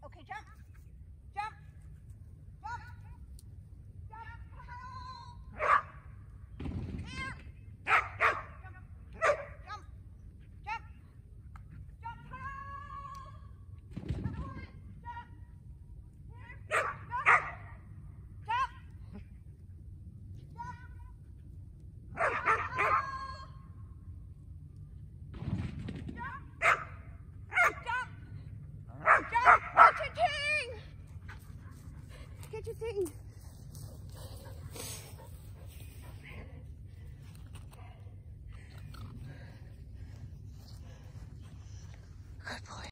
Okay, jump. Jump. Jump. Jump. Here. Jump. Jump. Jump. Jump. Another one. Jump. Here. Jump. Jump. Get your thing. Good boy.